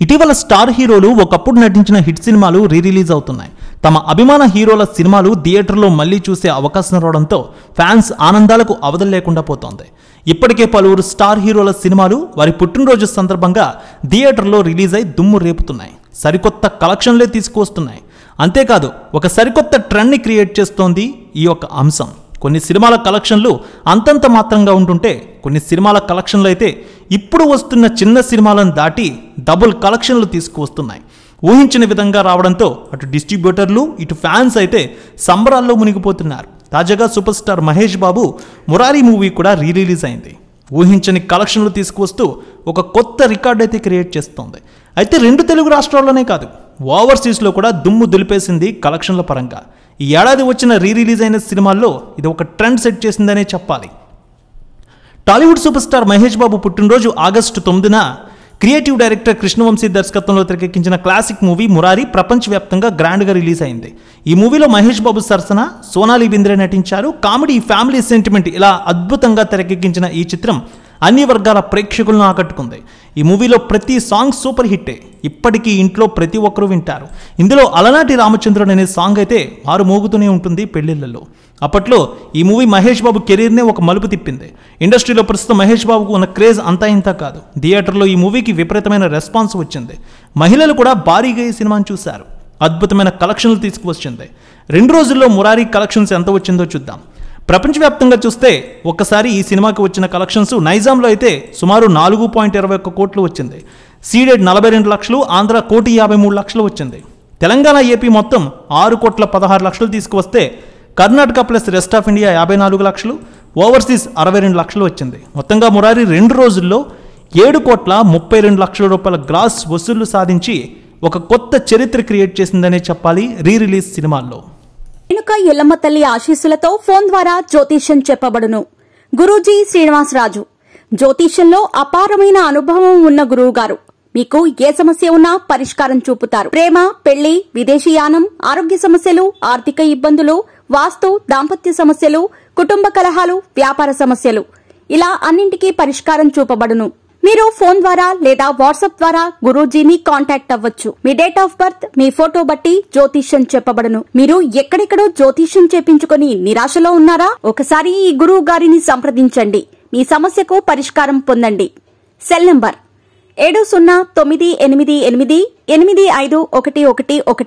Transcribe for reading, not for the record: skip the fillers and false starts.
ఇటీవల స్టార్ హీరోలు ఒకప్పుడు నటించిన హిట్ సినిమాలు రిలీజ్ అవుతున్నాయి. తమ అభిమాన హీరోల సినిమాలు థియేటర్లో మళ్లీ చూసే అవకాశం రావడంతో ఫ్యాన్స్ ఆనందాలకు అవధులు లేకుండా పోతోంది. ఇప్పటికే పలువురు స్టార్ హీరోల సినిమాలు వారి పుట్టినరోజు సందర్భంగా థియేటర్లో రిలీజ్ అయి దుమ్ము రేపుతున్నాయి. సరికొత్త కలెక్షన్లే తీసుకువస్తున్నాయి. అంతేకాదు ఒక సరికొత్త ట్రెండ్ని క్రియేట్ చేస్తోంది ఈ యొక్క అంశం. కొన్ని సినిమాల కలెక్షన్లు అంతంత మాత్రంగా ఉంటుంటే కొన్ని సినిమాల కలెక్షన్లు అయితే ఇప్పుడు వస్తున్న చిన్న సినిమాలను దాటి డబుల్ కలెక్షన్లు తీసుకువస్తున్నాయి. ఊహించిన విధంగా రావడంతో అటు డిస్ట్రిబ్యూటర్లు ఇటు ఫ్యాన్స్ అయితే సంబరాల్లో మునిగిపోతున్నారు. తాజాగా super star Mahesh Babu Murari movie కూడా రిలీజ్ అయింది. ఊహించని కలెక్షన్లు తీసుకువస్తూ ఒక కొత్త రికార్డ్ అయితే క్రియేట్ చేస్తోంది. అయితే 2 తెలుగు రాష్ట్రాల్లోనే కాదు ఓవర్సీస్లో కూడా దుమ్ము దులిపేసింది కలెక్షన్ల పరంగా. ఈ ఏడాది వచ్చిన రిలీజ్ అయిన సినిమాల్లో ఇది ఒక ట్రెండ్ సెట్ చేసిందనే చెప్పాలి. టాలీవుడ్ సూపర్ స్టార్ మహేష్ బాబు పుట్టినరోజు ఆగస్టు 9న క్రియేటివ్ డైరెక్టర్ కృష్ణవంశీ దర్శకత్వంలో తెరకెక్కించిన క్లాసిక్ మూవీ మురారి ప్రపంచవ్యాప్తంగా గ్రాండ్గా రిలీజ్ అయింది. ఈ మూవీలో మహేష్ బాబు సరసన సోనాలి బింద్రే నటించారు. కామెడీ, ఫ్యామిలీ సెంటిమెంట్ ఇలా అద్భుతంగా తెరకెక్కించిన ఈ చిత్రం అన్ని వర్గాల ప్రేక్షకులను ఆకట్టుకుంది. ఈ మూవీలో ప్రతి సాంగ్ సూపర్ హిట్టే. ఇప్పటికీ ఇంట్లో ప్రతి ఒక్కరూ వింటారు. ఇందులో అలనాటి రామచంద్రుడు అనే సాంగ్ అయితే మారు మోగుతూనే ఉంటుంది పెళ్లిళ్లలో. అప్పట్లో ఈ మూవీ మహేష్ బాబు కెరీర్నే ఒక మలుపు తిప్పింది. ఇండస్ట్రీలో ప్రస్తుతం మహేష్ బాబుకు ఉన్న క్రేజ్ అంతా ఇంత కాదు. థియేటర్లో ఈ మూవీకి విపరీతమైన రెస్పాన్స్ వచ్చింది. మహిళలు కూడా భారీగా ఈ సినిమాను చూశారు. అద్భుతమైన కలెక్షన్లు తీసుకువచ్చింది. 2 రోజుల్లో మురారి కలెక్షన్స్ ఎంత వచ్చిందో చూద్దాం. ప్రపంచవ్యాప్తంగా చూస్తే ఒక్కసారి ఈ సినిమాకి వచ్చిన కలెక్షన్స్ నైజాంలో అయితే సుమారు 4.21 కోట్లు వచ్చింది. సీడెడ్ 42 లక్షలు, ఆంధ్ర 1,53,00,000 వచ్చింది. తెలంగాణ, ఏపీ మొత్తం 6,16 లక్షలు తీసుకువస్తే Karnataka plus rest of India 54 లక్షలు, ఓవర్సీస్ 62 లక్షలు వచ్చింది. మొత్తంగా మురారి 2 రోజుల్లో 7,32 లక్షల రూపాయల గ్రాస్ వసూళ్లు సాధించి ఒక కొత్త చరిత్ర క్రియేట్ చేసిందనే చెప్పాలి రిలీజ్ సినిమాల్లో. రేణుక ఎల్లమ్మ తల్లి ఆశీస్సులతో ఫోన్ ద్వారా జ్యోతిష్యం చెప్పబడును. గురూజీ శ్రీనివాసరాజు. జ్యోతిష్యంలో అపారమైన అనుభవం ఉన్న గురువు గారు మీకు ఏ సమస్య ఉన్నా పరిష్కారం చూపుతారు. ప్రేమ, పెళ్లి, విదేశీయానం, ఆరోగ్య సమస్యలు, ఆర్థిక ఇబ్బందులు, వాస్తు, దాంపత్య సమస్యలు, కుటుంబ కలహాలు, వ్యాపార సమస్యలు ఇలా అన్నింటికీ పరిష్కారం చూపబడును. మీరు ఫోన్ ద్వారా లేదా వాట్సాప్ ద్వారా గురూజీని కాంటాక్ట్ అవ్వచ్చు. మీ డేట్ ఆఫ్ బర్త్, మీ ఫోటో బట్టి జ్యోతిష్యం చెప్పబడును. మీరు ఎక్కడెక్కడో జ్యోతిష్యం చేపించుకుని నిరాశలో ఉన్నారా? ఒకసారి ఈ గురువు గారిని సంప్రదించండి. మీ సమస్యకు పరిష్కారం పొందండి. Cell number 709888851111.